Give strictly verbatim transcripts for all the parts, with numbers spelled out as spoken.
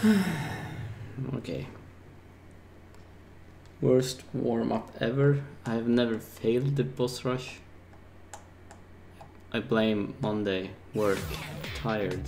Okay. Worst warm-up ever. I have never failed the boss rush. I blame Monday. Work. Tired.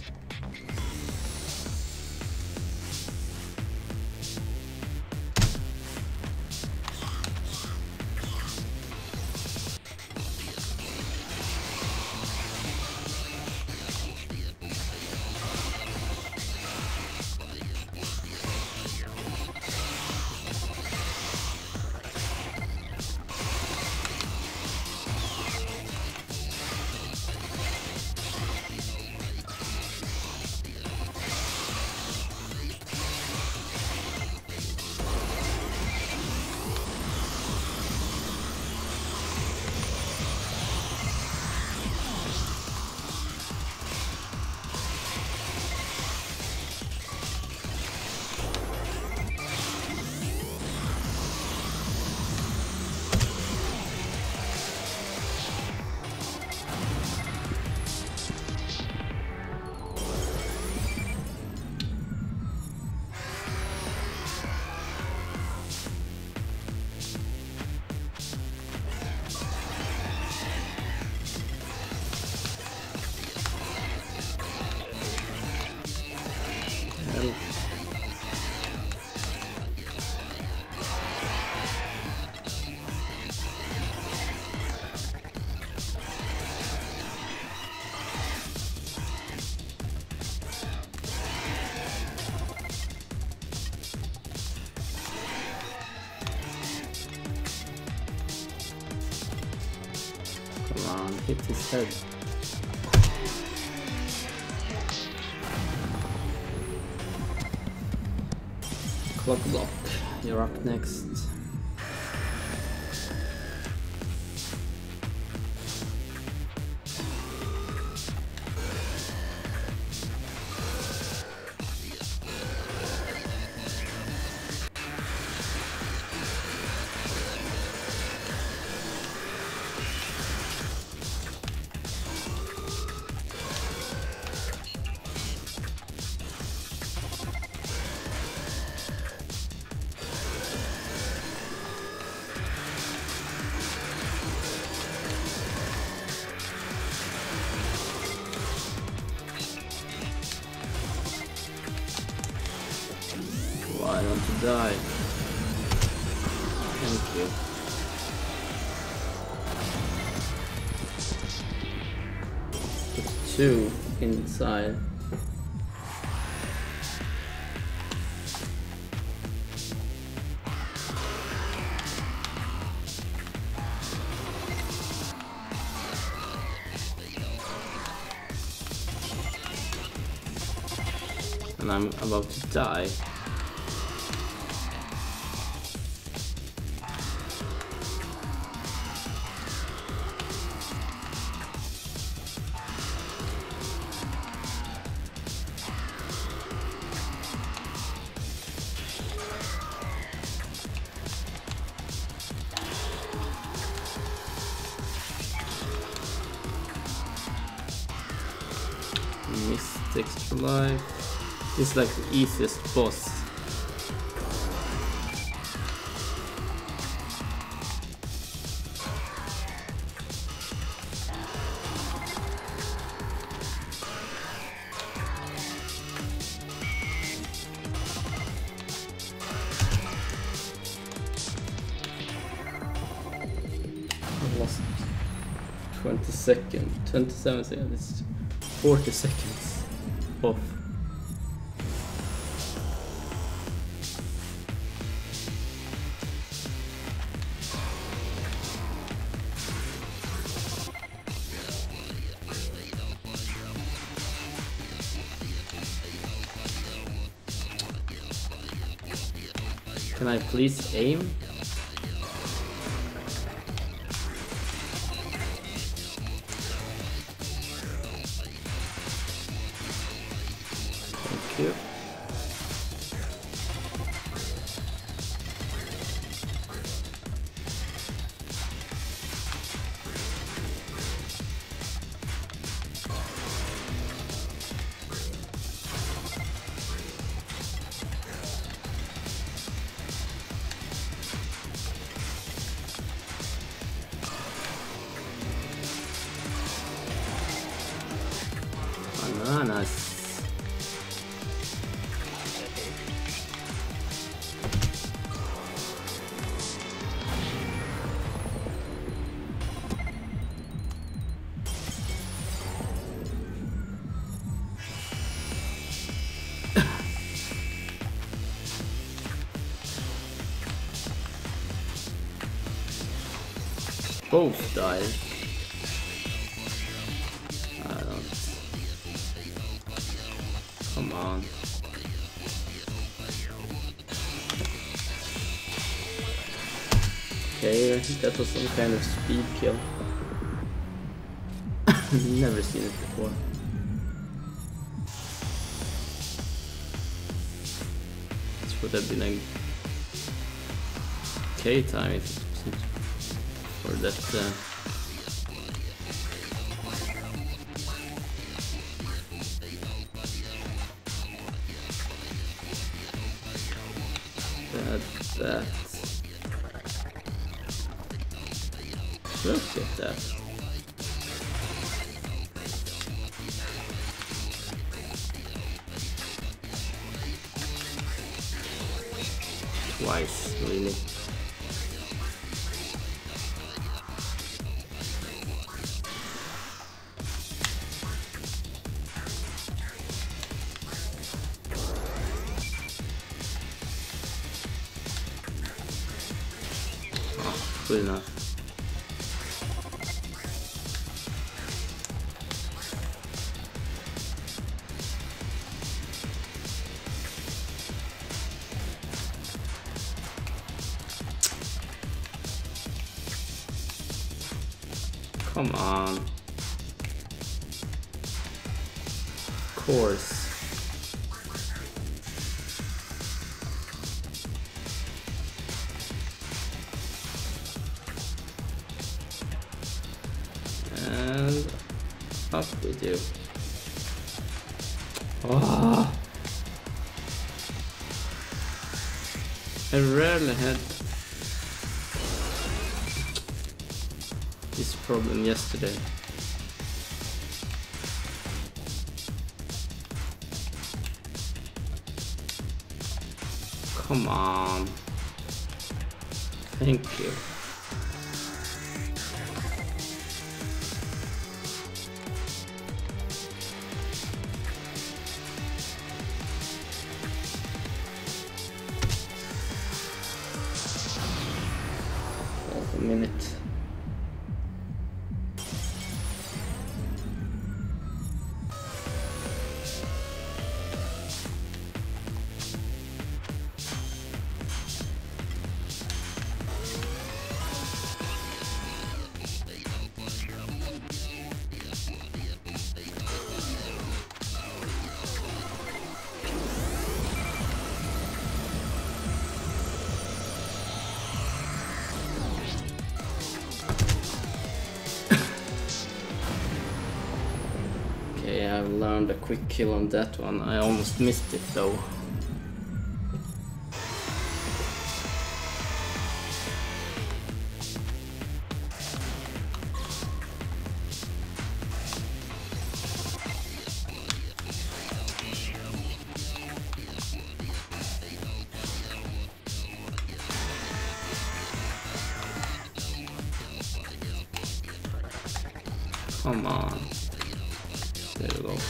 Come on, hit his head. Clock block, you're up next. I want to die. Thank you. Put two inside. And I'm about to die. Missed extra life. This is like the easiest boss. I lost twenty seconds, twenty-seven seconds. It's forty seconds off. Can I please aim? Thank you. Ah, nice. Both died. I don't. Come on. Okay, that was some kind of speed kill. Never seen it before. This would have been a K time if it wasn't for that. Uh, that, that. Look at that. Twice, really. Oh, good enough. Come on. Of course. And up with you. Oh. I rarely had this problem yesterday. Come on. Thank you. Half a minute. Okay, I've learned a quick kill on that one. I almost missed it though. Come on. There we go.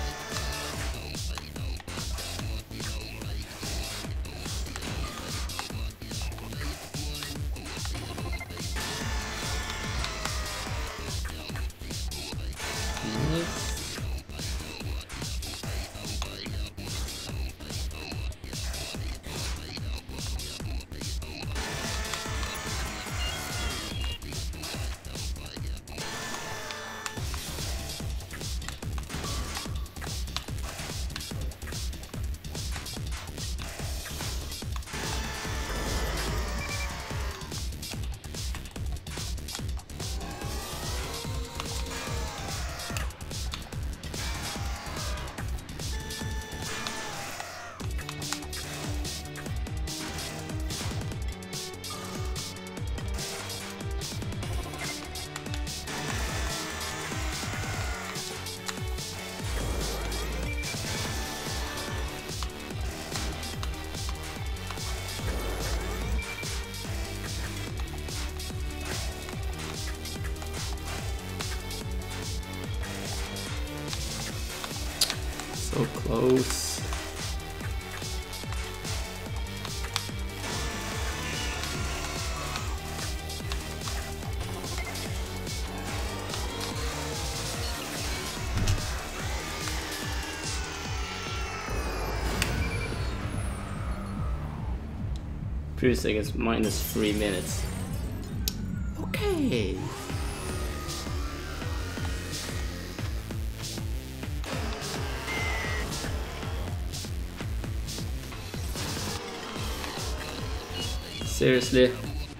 Nice. So close. Previous seconds minus three minutes. Okay. Seriously.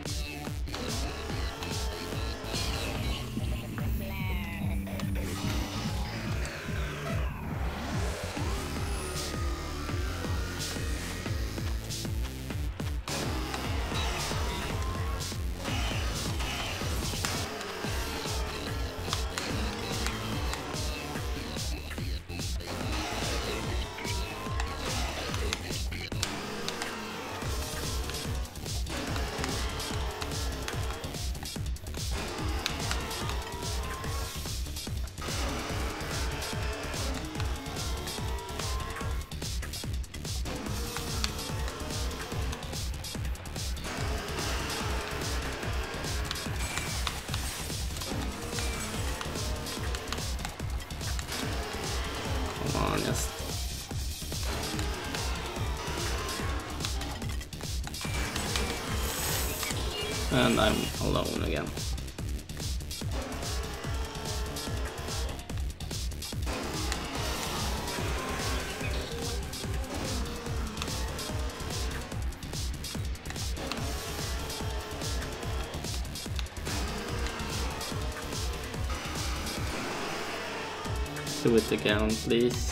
Come on, yes. And I'm alone again. Do it again, please.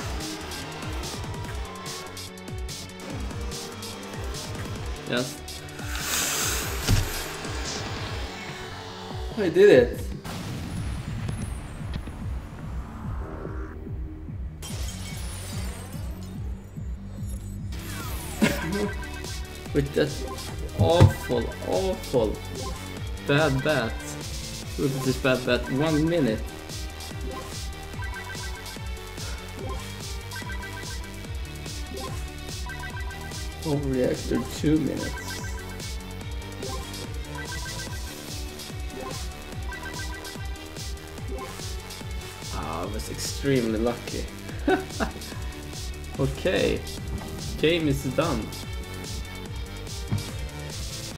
Yes. I did it. With that awful, awful bad bat. Look at this bad bat. One minute. Overreactor two minutes. Ah, I was extremely lucky. Okay, game is done.